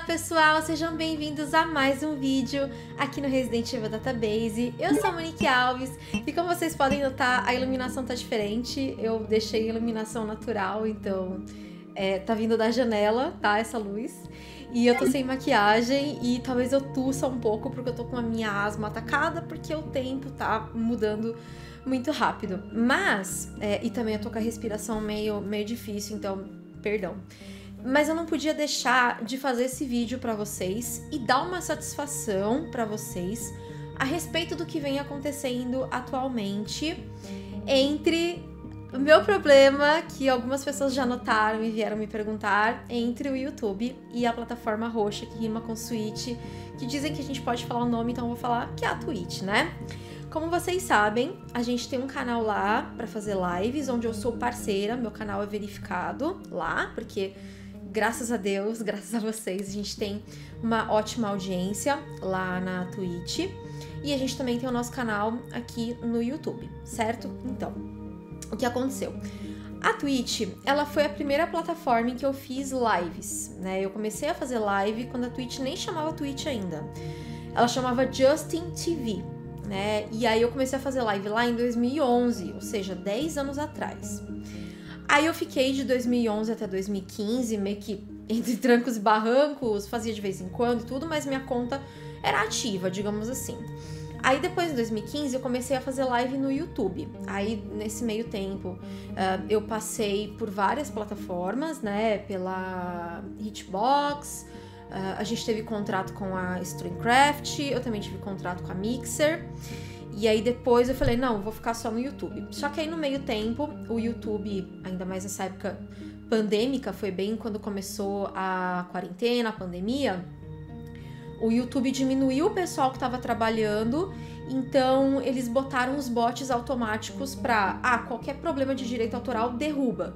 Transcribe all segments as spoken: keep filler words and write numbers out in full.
pessoal, sejam bem-vindos a mais um vídeo aqui no Resident Evil Database. Eu sou a Monique Alves e como vocês podem notar, a iluminação tá diferente. Eu deixei a iluminação natural, então é, tá vindo da janela, tá, essa luz. E eu tô sem maquiagem e talvez eu tussa um pouco porque eu tô com a minha asma atacada, porque o tempo tá mudando muito rápido. Mas, é, e também eu tô com a respiração meio, meio difícil, então, perdão. Mas eu não podia deixar de fazer esse vídeo pra vocês e dar uma satisfação pra vocês a respeito do que vem acontecendo atualmente entre o meu problema, que algumas pessoas já notaram e vieram me perguntar, entre o YouTube e a plataforma roxa que rima com Switch, que dizem que a gente pode falar o nome, então eu vou falar que é a Twitch, né? Como vocês sabem, a gente tem um canal lá pra fazer lives, onde eu sou parceira, meu canal é verificado lá, porque graças a Deus, graças a vocês, a gente tem uma ótima audiência lá na Twitch. E a gente também tem o nosso canal aqui no YouTube, certo? Então, o que aconteceu? A Twitch, ela foi a primeira plataforma em que eu fiz lives, né? Eu comecei a fazer live quando a Twitch nem chamava Twitch ainda. Ela chamava Justin T V, né? E aí eu comecei a fazer live lá em dois mil e onze, ou seja, dez anos atrás. Aí eu fiquei de dois mil e onze até dois mil e quinze, meio que entre trancos e barrancos, fazia de vez em quando e tudo, mas minha conta era ativa, digamos assim. Aí depois, em dois mil e quinze, eu comecei a fazer live no YouTube. Aí, nesse meio tempo, uh, eu passei por várias plataformas, né, pela Hitbox, uh, a gente teve contrato com a Streamcraft, eu também tive contrato com a Mixer. E aí depois eu falei, não, vou ficar só no YouTube. Só que aí no meio tempo, o YouTube, ainda mais nessa época pandêmica, foi bem quando começou a quarentena, a pandemia, o YouTube diminuiu o pessoal que estava trabalhando, então eles botaram os bots automáticos pra, ah, qualquer problema de direito autoral derruba.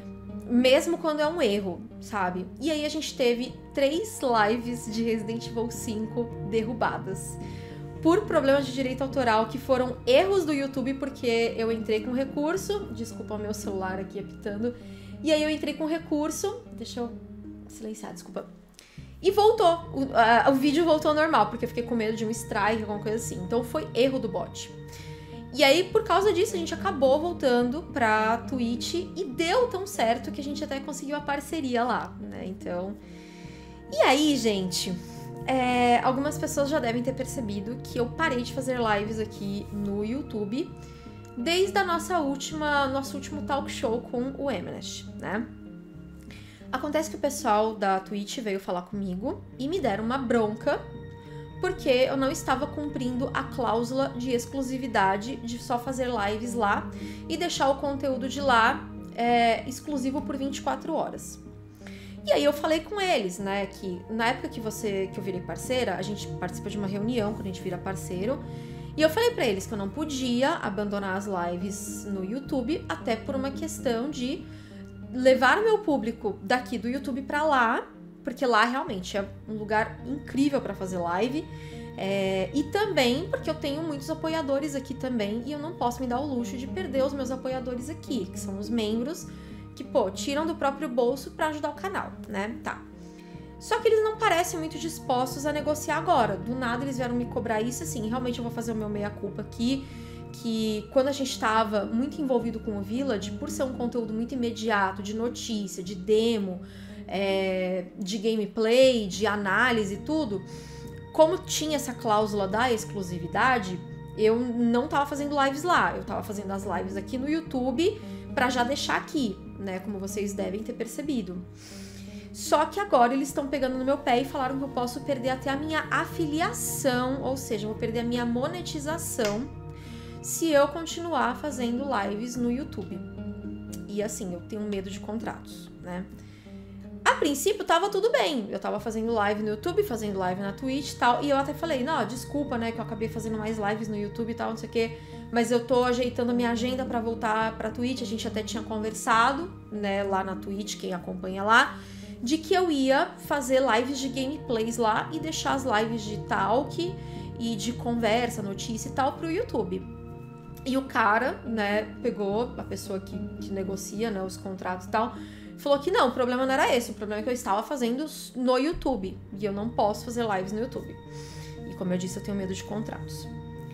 Mesmo quando é um erro, sabe? E aí a gente teve três lives de Resident Evil cinco derrubadas por problemas de direito autoral, que foram erros do YouTube, porque eu entrei com recurso, desculpa o meu celular aqui apitando, e aí eu entrei com recurso, deixa eu silenciar, desculpa, e voltou, o, a, o vídeo voltou ao normal, porque eu fiquei com medo de um strike, alguma coisa assim, então foi erro do bot. E aí, por causa disso, a gente acabou voltando pra Twitch, e deu tão certo que a gente até conseguiu a parceria lá, né, então... E aí, gente... É, algumas pessoas já devem ter percebido que eu parei de fazer lives aqui no YouTube desde a nossa última, nosso último talk show com o Emanesh, né? Acontece que o pessoal da Twitch veio falar comigo e me deram uma bronca porque eu não estava cumprindo a cláusula de exclusividade de só fazer lives lá e deixar o conteúdo de lá é, exclusivo por vinte e quatro horas. E aí eu falei com eles, né, que na época que você que eu virei parceira, a gente participa de uma reunião quando a gente vira parceiro, e eu falei pra eles que eu não podia abandonar as lives no YouTube, até por uma questão de levar o meu público daqui do YouTube pra lá, porque lá realmente é um lugar incrível pra fazer live, é, e também porque eu tenho muitos apoiadores aqui também, e eu não posso me dar o luxo de perder os meus apoiadores aqui, que são os membros, que, pô, tiram do próprio bolso pra ajudar o canal, né? Tá. Só que eles não parecem muito dispostos a negociar agora. Do nada eles vieram me cobrar isso, assim, realmente eu vou fazer o meu meia-culpa aqui, que quando a gente tava muito envolvido com o Village, por ser um conteúdo muito imediato, de notícia, de demo, é, de gameplay, de análise e tudo, como tinha essa cláusula da exclusividade, eu não tava fazendo lives lá, eu tava fazendo as lives aqui no YouTube pra já deixar aqui, né, como vocês devem ter percebido. Só que agora eles estão pegando no meu pé e falaram que eu posso perder até a minha afiliação, ou seja, eu vou perder a minha monetização se eu continuar fazendo lives no YouTube. E assim, eu tenho medo de contratos, né? A princípio tava tudo bem, eu tava fazendo live no YouTube, fazendo live na Twitch e tal, e eu até falei, não, desculpa, né, que eu acabei fazendo mais lives no YouTube e tal, não sei o quê, mas eu tô ajeitando a minha agenda pra voltar pra Twitch, a gente até tinha conversado, né, lá na Twitch, quem acompanha lá, de que eu ia fazer lives de gameplays lá e deixar as lives de talk e de conversa, notícia e tal pro YouTube. E o cara, né, pegou, a pessoa que, que negocia, né, os contratos e tal, falou que não, o problema não era esse, o problema é que eu estava fazendo no YouTube, e eu não posso fazer lives no YouTube. E como eu disse, eu tenho medo de contratos.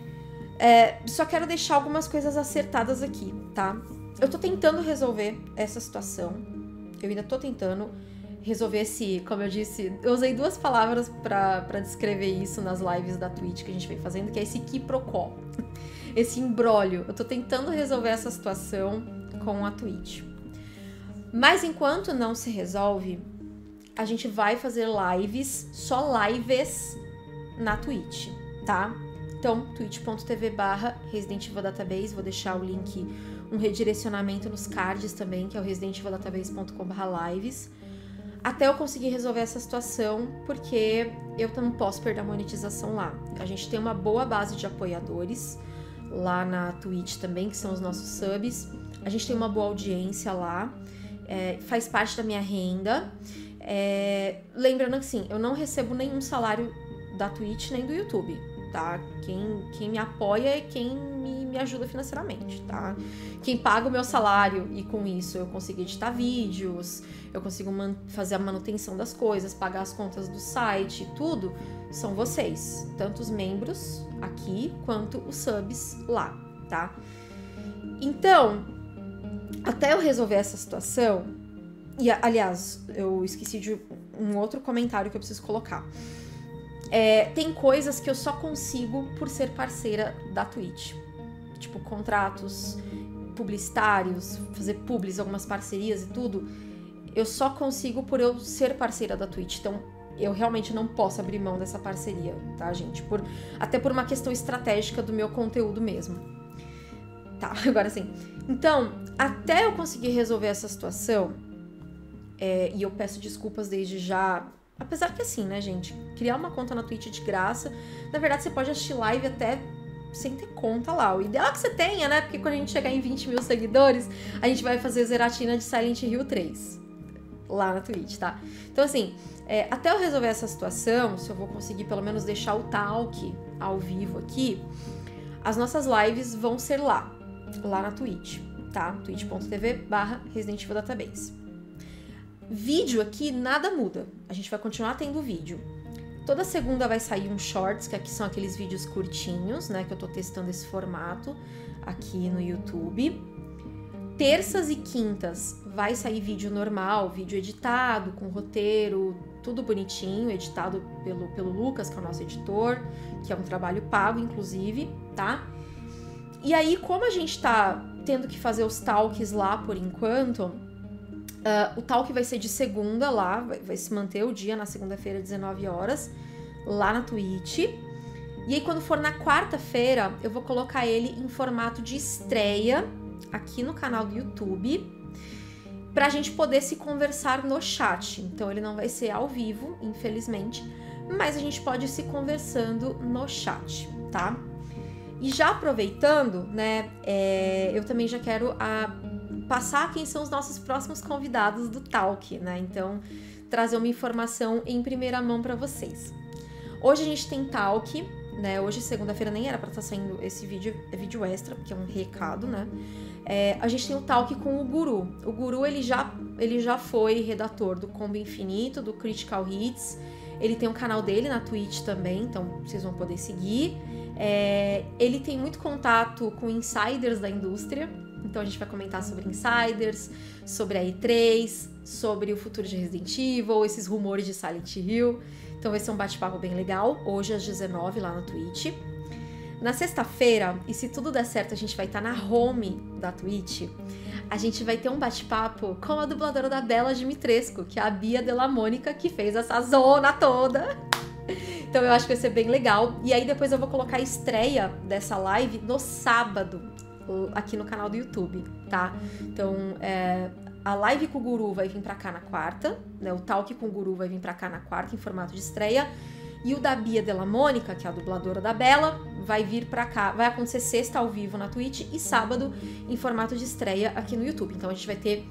É, só quero deixar algumas coisas acertadas aqui, tá? Eu tô tentando resolver essa situação, eu ainda tô tentando resolver esse, como eu disse, eu usei duas palavras pra, pra descrever isso nas lives da Twitch que a gente vem fazendo, que é esse quiprocó, esse imbróglio. Eu tô tentando resolver essa situação com a Twitch. Mas enquanto não se resolve, a gente vai fazer lives, só lives na Twitch, tá? Então, twitch.tv barra Resident Evil Database, vou deixar o link, um redirecionamento nos cards também, que é o resident evil database ponto com barra lives. Até eu conseguir resolver essa situação, porque eu não posso perder a monetização lá. A gente tem uma boa base de apoiadores lá na Twitch também, que são os nossos subs. A gente tem uma boa audiência lá, é, faz parte da minha renda. É, lembrando que sim, eu não recebo nenhum salário da Twitch nem do YouTube, tá? Quem, quem me apoia é quem me, me ajuda financeiramente, tá? Quem paga o meu salário e com isso eu consigo editar vídeos, eu consigo fazer a manutenção das coisas, pagar as contas do site, tudo, são vocês. Tanto os membros aqui, quanto os subs lá, tá? Então, até eu resolver essa situação, e aliás, eu esqueci de um outro comentário que eu preciso colocar. É, tem coisas que eu só consigo por ser parceira da Twitch. Tipo, contratos publicitários, fazer publis, algumas parcerias e tudo. Eu só consigo por eu ser parceira da Twitch. Então, eu realmente não posso abrir mão dessa parceria, tá, gente? Por, até por uma questão estratégica do meu conteúdo mesmo. Tá, agora sim. Então, até eu conseguir resolver essa situação, é, e eu peço desculpas desde já. Apesar que assim, né, gente? Criar uma conta na Twitch de graça. Na verdade, você pode assistir live até sem ter conta lá. O ideal é que você tenha, né? Porque quando a gente chegar em vinte mil seguidores, a gente vai fazer Zeratina de Silent Hill três. Lá na Twitch, tá? Então, assim, é, até eu resolver essa situação, se eu vou conseguir pelo menos deixar o talk ao vivo aqui, as nossas lives vão ser lá. Lá na Twitch, tá? twitch.tv barra Resident Evil Database. Vídeo aqui, nada muda. A gente vai continuar tendo vídeo. Toda segunda vai sair um shorts, que aqui são aqueles vídeos curtinhos, né? Que eu tô testando esse formato aqui no YouTube. Terças e quintas vai sair vídeo normal, vídeo editado, com roteiro, tudo bonitinho, editado pelo, pelo Lucas, que é o nosso editor, que é um trabalho pago, inclusive, tá? E aí, como a gente tá tendo que fazer os talks lá por enquanto... Uh, o talk vai ser de segunda lá, vai, vai se manter o dia na segunda-feira, dezenove horas, lá na Twitch. E aí, quando for na quarta-feira, eu vou colocar ele em formato de estreia aqui no canal do YouTube, pra gente poder se conversar no chat. Então, ele não vai ser ao vivo, infelizmente, mas a gente pode ir se conversando no chat, tá? E já aproveitando, né, é, eu também já quero a... passar quem são os nossos próximos convidados do Talk, né? Então, trazer uma informação em primeira mão para vocês. Hoje a gente tem Talk, né? Hoje, segunda-feira, nem era para estar saindo esse vídeo, é vídeo extra, porque é um recado, né? É, a gente tem o Talk com o Guru. O Guru, ele já, ele já foi redator do Combo Infinito, do Critical Hits. Ele tem um canal dele na Twitch também, então vocês vão poder seguir. É, ele tem muito contato com insiders da indústria, então a gente vai comentar sobre insiders, sobre a E três, sobre o futuro de Resident Evil, esses rumores de Silent Hill. Então vai ser um bate-papo bem legal, hoje às dezenove lá na Twitch. Na sexta-feira, e se tudo der certo, a gente vai estar na home da Twitch, a gente vai ter um bate-papo com a dubladora da Bela Dimitrescu, que é a Bia Della Mônica, que fez essa zona toda. Então eu acho que vai ser bem legal. E aí depois eu vou colocar a estreia dessa live no sábado, aqui no canal do YouTube, tá? Então, é, a live com o Guru vai vir pra cá na quarta, né? O talk com o Guru vai vir pra cá na quarta, em formato de estreia. E o da Bia Della Mônica, que é a dubladora da Bela, vai vir pra cá, vai acontecer sexta ao vivo na Twitch e sábado em formato de estreia aqui no YouTube. Então a gente vai ter,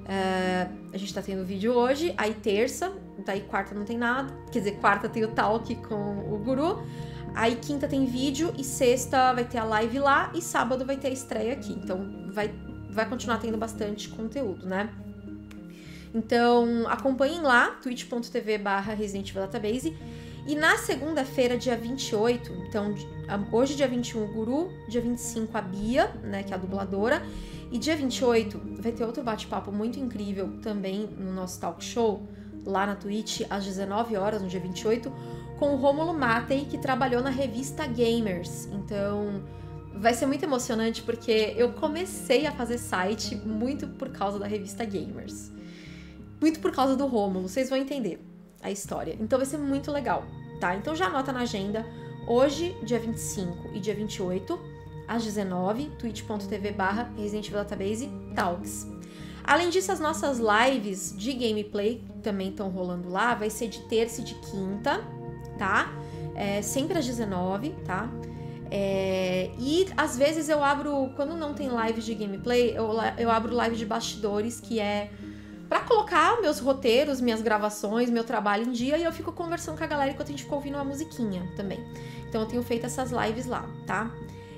uh, a gente tá tendo vídeo hoje, aí terça, daí quarta não tem nada, quer dizer, quarta tem o talk com o Guru, aí quinta tem vídeo e sexta vai ter a live lá e sábado vai ter a estreia aqui. Então vai, vai continuar tendo bastante conteúdo, né? Então, acompanhem lá, twitch ponto tv barra Resident Evil Database. E na segunda-feira, dia vinte e oito, então hoje dia vinte e um o Guru, dia vinte e cinco a Bia, né, que é a dubladora, e dia vinte e oito vai ter outro bate-papo muito incrível também no nosso talk show, lá na Twitch, às dezenove horas, no dia vinte e oito, com o Rômulo Matei, que trabalhou na revista Gamers. Então, vai ser muito emocionante, porque eu comecei a fazer site muito por causa da revista Gamers. Muito por causa do Rômulo, vocês vão entender a história. Então vai ser muito legal, tá? Então já anota na agenda, hoje, dia vinte e cinco e dia vinte e oito, às dezenove, twitch ponto tv barra Resident Evil Database Talks. Além disso, as nossas lives de gameplay também estão rolando lá, vai ser de terça e de quinta, tá? É, sempre às dezenove, tá? É, e às vezes eu abro, quando não tem live de gameplay, eu, eu abro live de bastidores, que é pra colocar meus roteiros, minhas gravações, meu trabalho em dia, e eu fico conversando com a galera enquanto a gente fica ouvindo uma musiquinha também. Então eu tenho feito essas lives lá, tá?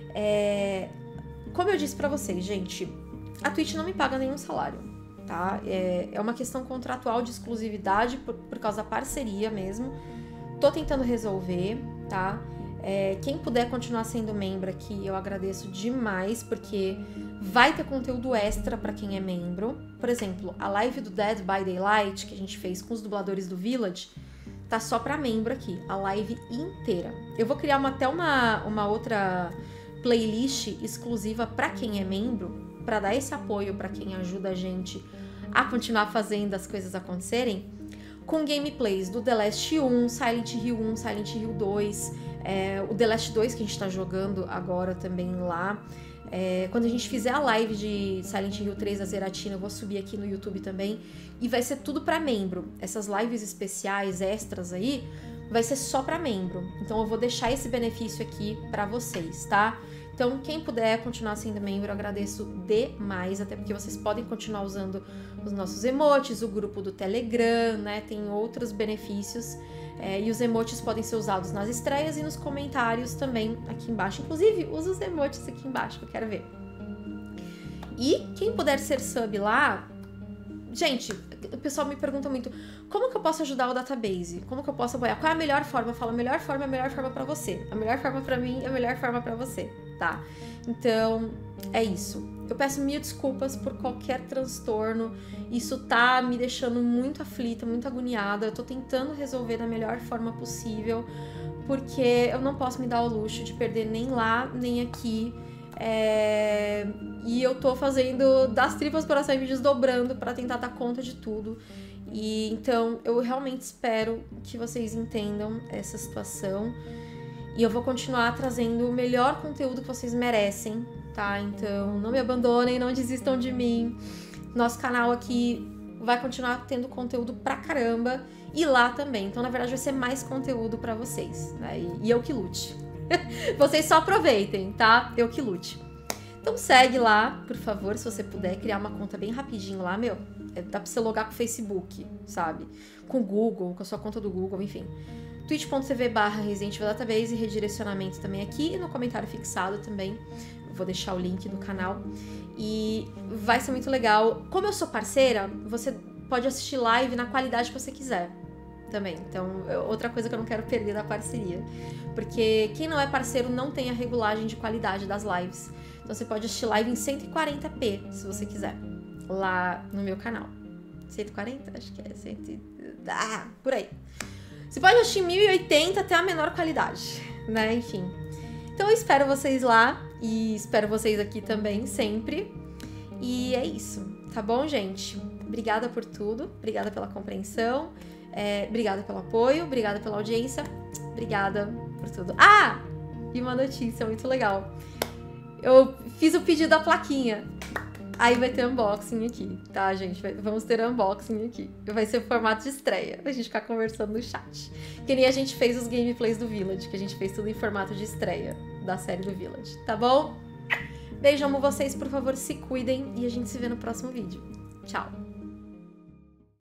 É... Como eu disse pra vocês, gente, a Twitch não me paga nenhum salário, tá? É, é uma questão contratual de exclusividade por, por causa da parceria mesmo. Tô tentando resolver, tá? É, quem puder continuar sendo membro aqui, eu agradeço demais, porque vai ter conteúdo extra pra quem é membro. Por exemplo, a live do Dead by Daylight, que a gente fez com os dubladores do Village, tá só pra membro aqui, a live inteira. Eu vou criar uma, até uma, uma outra playlist exclusiva pra quem é membro, pra dar esse apoio pra quem ajuda a gente a continuar fazendo as coisas acontecerem, com gameplays do The Last um, Silent Hill um, Silent Hill dois, é, o The Last dois que a gente tá jogando agora também lá. É, quando a gente fizer a live de Silent Hill três, a Zeratina, eu vou subir aqui no YouTube também, e vai ser tudo pra membro. Essas lives especiais, extras aí, vai ser só pra membro. Então eu vou deixar esse benefício aqui pra vocês, tá? Então quem puder continuar sendo membro, eu agradeço demais, até porque vocês podem continuar usando os nossos emotes, o grupo do Telegram, né? Tem outros benefícios. É, e os emotes podem ser usados nas estreias e nos comentários também aqui embaixo. Inclusive, usa os emotes aqui embaixo que eu quero ver. E quem puder ser sub lá... Gente, o pessoal me pergunta muito, como que eu posso ajudar o database? Como que eu posso apoiar? Qual é a melhor forma? Eu falo, a melhor forma é a melhor forma pra você. A melhor forma pra mim é a melhor forma pra você, tá? Então, é isso. Eu peço mil desculpas por qualquer transtorno. Isso tá me deixando muito aflita, muito agoniada. Eu tô tentando resolver da melhor forma possível, porque eu não posso me dar o luxo de perder nem lá, nem aqui. É... E eu tô fazendo das tripas coração e me desdobrando pra tentar dar conta de tudo. E então eu realmente espero que vocês entendam essa situação. E eu vou continuar trazendo o melhor conteúdo que vocês merecem, tá? Então não me abandonem, não desistam de mim. Nosso canal aqui vai continuar tendo conteúdo pra caramba. E lá também. Então, na verdade, vai ser mais conteúdo pra vocês, né? E, e eu que lute. Vocês só aproveitem, tá? Eu que lute. Então segue lá, por favor, se você puder criar uma conta bem rapidinho lá, meu. É, dá pra você logar com o Facebook, sabe? Com o Google, com a sua conta do Google, enfim. twitch ponto tv barra Resident Evil Database, redirecionamento também aqui, e no comentário fixado também. Vou deixar o link do canal. E vai ser muito legal. Como eu sou parceira, você pode assistir live na qualidade que você quiser também. Então, outra coisa que eu não quero perder da parceria. Porque quem não é parceiro não tem a regulagem de qualidade das lives. Então, você pode assistir live em cento e quarenta p, se você quiser, lá no meu canal. cento e quarenta? Acho que é cem. Ah, por aí. Você pode assistir mil e oitenta até a menor qualidade, né? Enfim. Então, eu espero vocês lá e espero vocês aqui também, sempre. E é isso, tá bom, gente? Obrigada por tudo, obrigada pela compreensão. É, obrigada pelo apoio, obrigada pela audiência, obrigada por tudo. Ah! E uma notícia muito legal. Eu fiz o pedido da plaquinha. Aí vai ter unboxing aqui, tá, gente? Vai, vamos ter unboxing aqui. Vai ser formato de estreia, pra gente ficar conversando no chat. Que nem a gente fez os gameplays do Village, que a gente fez tudo em formato de estreia da série do Village, tá bom? Beijo, amo vocês, por favor, se cuidem e a gente se vê no próximo vídeo. Tchau!